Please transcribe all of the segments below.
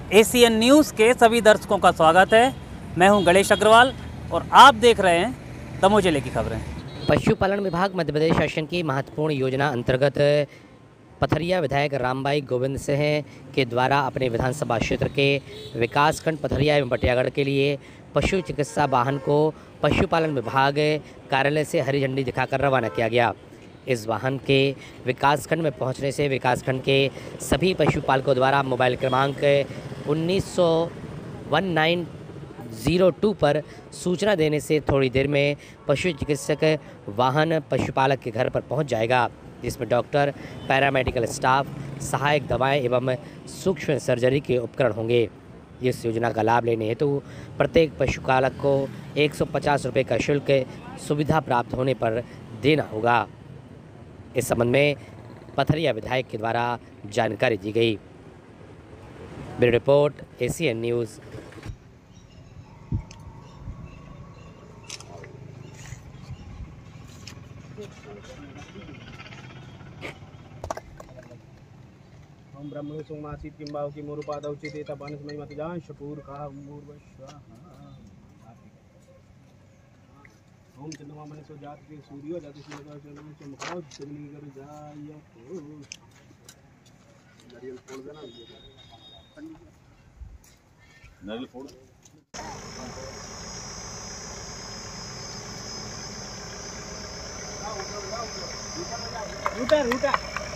ACN news के सभी दर्शकों का स्वागत है। मैं हूं गणेश अग्रवाल और आप देख रहे हैं दमोह जिले की खबरें। पशुपालन विभाग मध्य प्रदेश शासन की महत्वपूर्ण योजना अंतर्गत पथरिया विधायक रामबाई गोविंद सिंह के द्वारा अपने विधानसभा क्षेत्र के विकासखंड पथरिया एवं बटियागढ़ के लिए पशु चिकित्सा वाहन को पशुपालन विभाग कार्यालय से हरी झंडी दिखाकर रवाना किया गया। इस वाहन के विकासखंड में पहुंचने से विकासखंड के सभी पशुपालकों द्वारा मोबाइल क्रमांक 1902 पर सूचना देने से थोड़ी देर में पशु चिकित्सक वाहन पशुपालक के घर पर पहुंच जाएगा, जिसमें डॉक्टर, पैरामेडिकल स्टाफ, सहायक दवाएं एवं सूक्ष्म सर्जरी के उपकरण होंगे। इस योजना का लाभ लेने हेतु प्रत्येक पशुपालक को 150 रुपये का शुल्क सुविधा प्राप्त होने पर देना होगा। इस संबंध में पथरिया विधायक के द्वारा जानकारी दी गई। Bureau report, ACN news. ओम ब्रह्मणु सुमासीत किंबाव की मोरुपादौ चितेता बनस्मै मतजान शपूर का मूर्वश्वाहा। ओम चंद्रमा मन सो जात के सूर्यो जाति सूर्य चंद्रमा चमकाओ जगनी कर जाय को नारियल फोड़ देना, नारियल फोड़ रूटा रूटा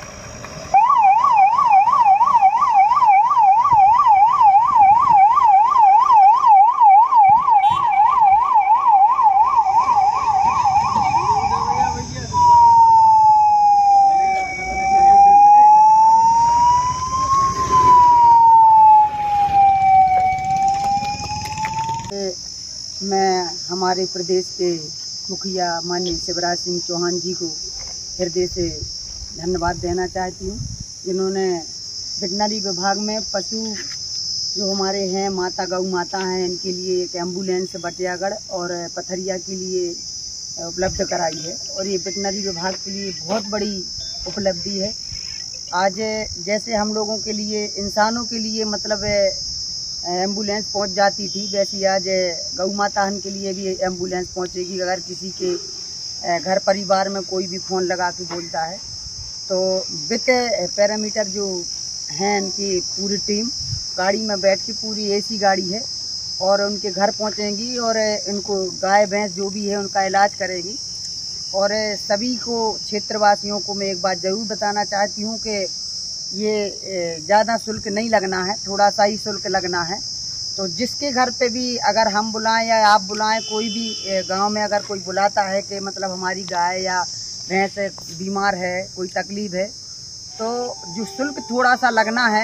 मैं हमारे प्रदेश के मुखिया माननीय शिवराज सिंह चौहान जी को हृदय से धन्यवाद देना चाहती हूँ, जिन्होंने वेटनरी विभाग में पशु जो हमारे हैं माता गौ माता हैं, इनके लिए एक एम्बुलेंस बटियागढ़ और पथरिया के लिए उपलब्ध कराई है और ये वेटनरी विभाग के लिए बहुत बड़ी उपलब्धि है। आज जैसे हम लोगों के लिए, इंसानों के लिए मतलब एम्बुलेंस पहुंच जाती थी, वैसे आज गौ माताहन के लिए भी एम्बुलेंस पहुंचेगी। अगर किसी के घर परिवार में कोई भी फ़ोन लगा के बोलता है तो विथ पैरामीटर जो हैं इनकी पूरी टीम गाड़ी में बैठ के, पूरी एसी गाड़ी है और उनके घर पहुंचेंगी और इनको गाय भैंस जो भी है उनका इलाज करेगी। और सभी को, क्षेत्रवासियों को मैं एक बात ज़रूर बताना चाहती हूँ कि ये ज़्यादा शुल्क नहीं लगना है, थोड़ा सा ही शुल्क लगना है। तो जिसके घर पे भी अगर हम बुलाएं या आप बुलाएं, कोई भी गांव में अगर कोई बुलाता है कि मतलब हमारी गाय या भैंस बीमार है, कोई तकलीफ़ है, तो जो शुल्क थोड़ा सा लगना है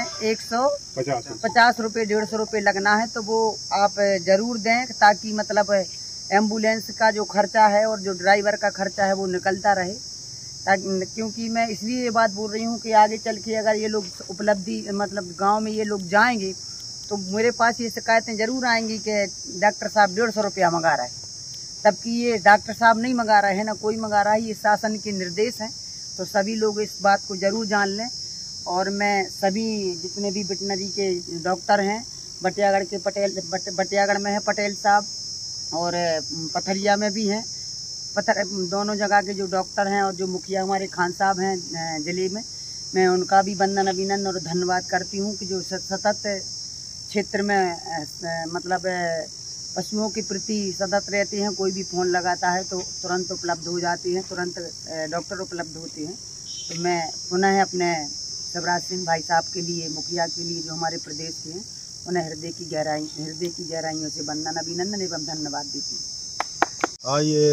150 रुपये 150 रुपये लगना है, तो वो आप ज़रूर दें, ताकि मतलब एम्बुलेंस का जो खर्चा है और जो ड्राइवर का खर्चा है वो निकलता रहे। क्योंकि मैं इसलिए ये बात बोल रही हूँ कि आगे चल के अगर ये लोग उपलब्धि मतलब गांव में ये लोग जाएंगे तो मेरे पास ये शिकायतें ज़रूर आएंगी कि डॉक्टर साहब 150 रुपया मंगा रहा है, तबकि ये डॉक्टर साहब नहीं मंगा रहे हैं, ना कोई मंगा रहा है, ये शासन के निर्देश हैं। तो सभी लोग इस बात को ज़रूर जान लें। और मैं सभी जितने भी वेटनरी के डॉक्टर हैं, बटियागढ़ के बटियागढ़ में है पटेल साहब और पथरिया में भी हैं, दोनों जगह के जो डॉक्टर हैं और जो मुखिया हमारे खान साहब हैं ज़िले में, मैं उनका भी वंदन अभिनंदन और धन्यवाद करती हूँ कि जो सतत क्षेत्र में मतलब पशुओं के प्रति सतत रहते हैं। कोई भी फ़ोन लगाता है तो तुरंत उपलब्ध हो जाती हैं, तुरंत डॉक्टर उपलब्ध होते हैं। तो मैं पुनः अपने शिवराज सिंह भाई साहब के लिए, मुखिया के लिए, जो हमारे प्रदेश के हैं, उन्हें हृदय की गहराइयों से वंदन अभिनंदन एवं धन्यवाद देती हूँ। ये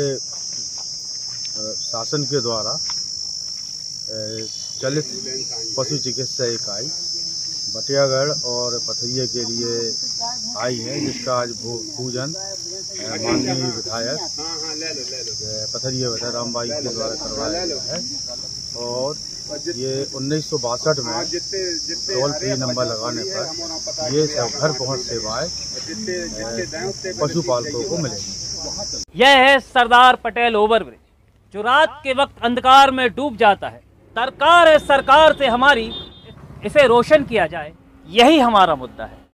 शासन के द्वारा चलित पशु चिकित्सा इकाई बटियागढ़ और पथरिया के लिए आई है, जिसका आज पूजन माननीय विधायक पथरिया विधायक रामबाई के द्वारा करवाया गया है। और ये 1962 में टोल फ्री नंबर लगाने पर ये सब घर पहुंच सेवाएं पशुपालकों को मिलेंगी। यह है सरदार पटेल ओवरब्रिज, जो रात के वक्त अंधकार में डूब जाता है। सरकार है, सरकार से हमारी इसे रोशन किया जाए, यही हमारा मुद्दा है।